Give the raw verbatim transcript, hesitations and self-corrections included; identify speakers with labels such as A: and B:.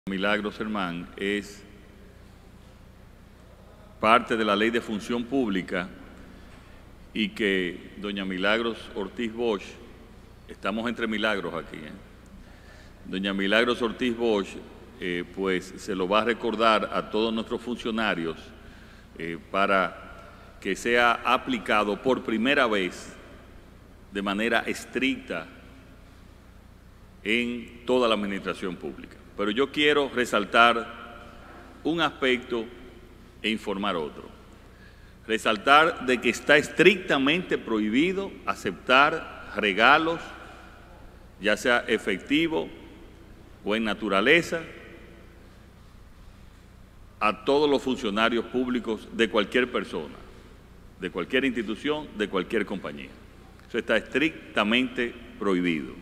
A: Milagros Germán es parte de la Ley de Función Pública y que doña Milagros Ortiz Bosch, estamos entre milagros aquí, ¿eh? doña Milagros Ortiz Bosch, eh, pues se lo va a recordar a todos nuestros funcionarios eh, para que sea aplicado por primera vez de manera estricta en toda la administración pública. Pero yo quiero resaltar un aspecto e informar otro. Resaltar de que está estrictamente prohibido aceptar regalos, ya sea efectivo o en naturaleza, a todos los funcionarios públicos de cualquier persona, de cualquier institución, de cualquier compañía. Eso está estrictamente prohibido.